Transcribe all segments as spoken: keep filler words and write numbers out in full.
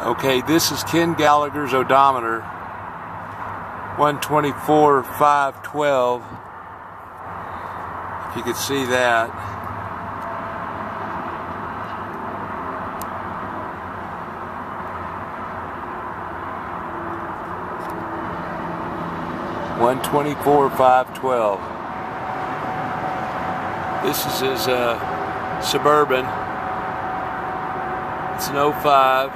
Okay, this is Ken Gallagher's odometer, one twenty-four five twelve, if you could see that. one twenty-four five twelve. This is his uh, Suburban. It's an oh five.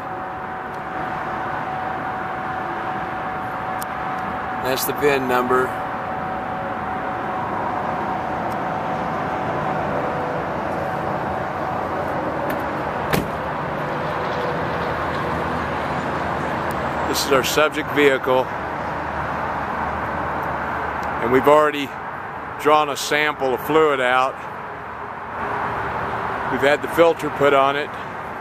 That's the V I N number. This is our subject vehicle. And we've already drawn a sample of fluid out. We've had the filter put on it.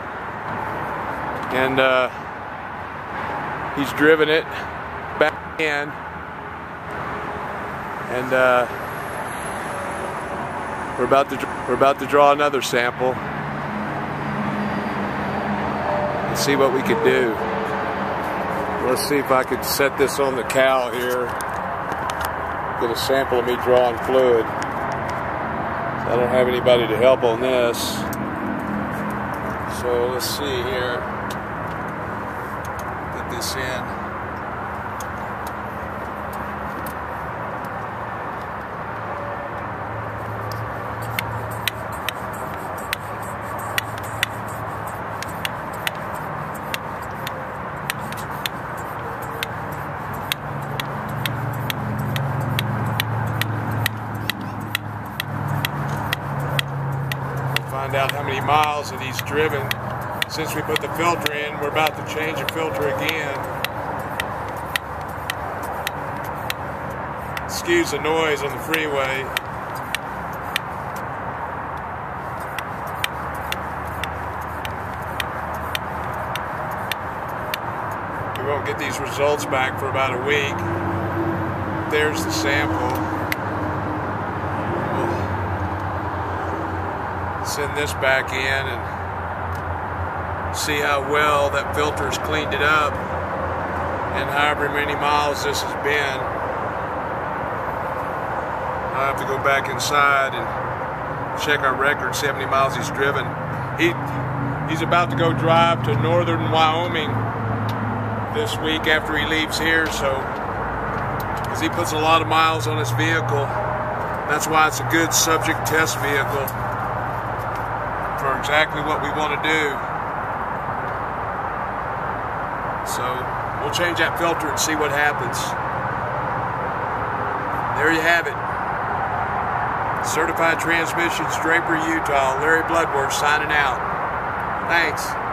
And uh, he's driven it back in. And uh, we're about to we're about to draw another sample and see what we could do. Let's see if I could set this on the cowl here. Get a sample of me drawing fluid. I don't have anybody to help on this. So let's see here. Put this in. Find out how many miles that he's driven since we put the filter in. We're about to change the filter again. Excuse the noise on the freeway. We won't get these results back for about a week. There's the sample. Send this back in and see how well that filter's cleaned it up, and however many miles this has been. I'll have to go back inside and check our record, see how many miles he's driven. He he's about to go drive to northern Wyoming this week after he leaves here, so because he puts a lot of miles on his vehicle. That's why it's a good subject test vehicle for exactly what we want to do. So we'll change that filter and see what happens. There you have it. Certified Transmissions, Draper, Utah. Larry Bloodworth signing out. Thanks.